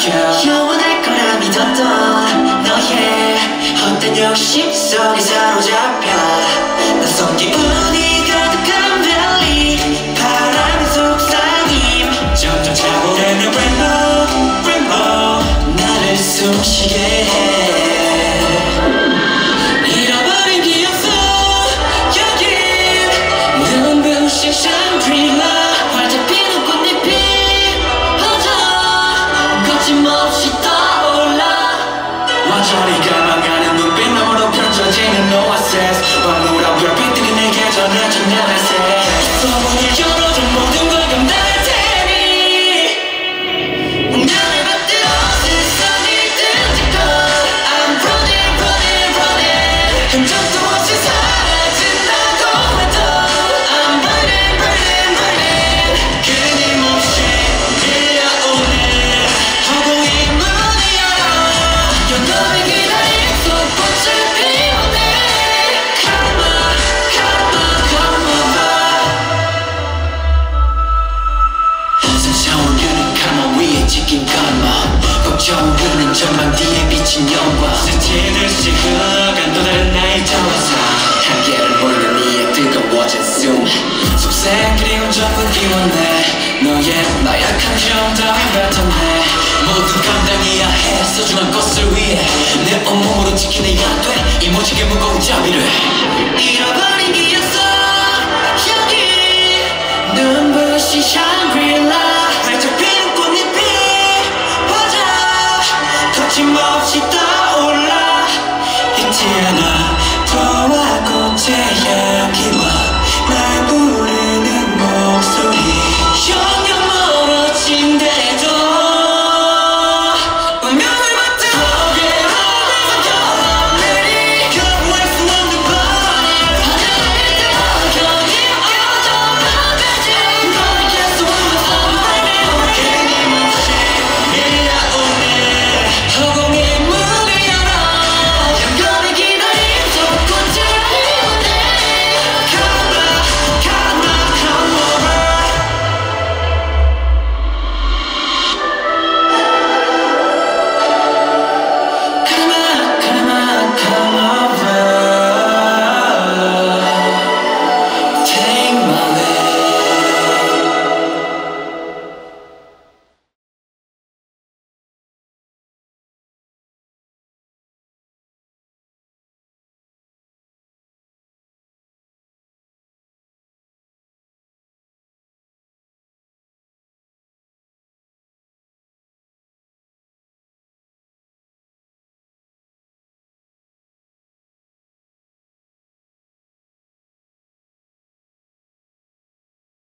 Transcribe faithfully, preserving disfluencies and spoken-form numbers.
켜 영원할 거라 믿었던 너의 헛된 욕심 속에 사로잡혀 낯선 기운이 가득한 밸리 바람의 속삭임 점점 차오르는 rainbow rainbow 나를 숨쉬게 해 잃어버린 기억 속 여긴 눈부신 샹그릴라 활짝 피는 꽃잎이 퍼져 거침없이 떠올라 완전히 갈망하는 눈빛 너머로 펼쳐지는 oasis 황홀한 별빛들이 내게 전해준 나날새 소문을 열어준 모든 걸 감당할 테니 나를 받들어 세상이 든지고 I'm running running running 흔적도 없이 사라진다고 해도 I'm burning burning burning 끊임없이 밀려오는 허공이 문을 열어 영원히 기다린 속꽃을 피워내 Come on come on come on 항상 차오르는 가마 위에 찍힌 것만 걱정은 전망 뒤에 비친 영광 스치듯이 흘러간 또 다른 나의 정화상 한계를 모르는 이의 뜨거워진 숨 속색 그리운 전부 기원해 너의 나약한 정답이 뱉어내 모두 감당해야 해 소중한 것을 위해 내 온몸으로 지켜내야 돼 이 무지개 무거운 자비를 잃어버린 기억 속 여기 눈부신 샹그릴라 활짝 피는 꽃잎이 퍼져 거침없이 떠올라 잊지 않아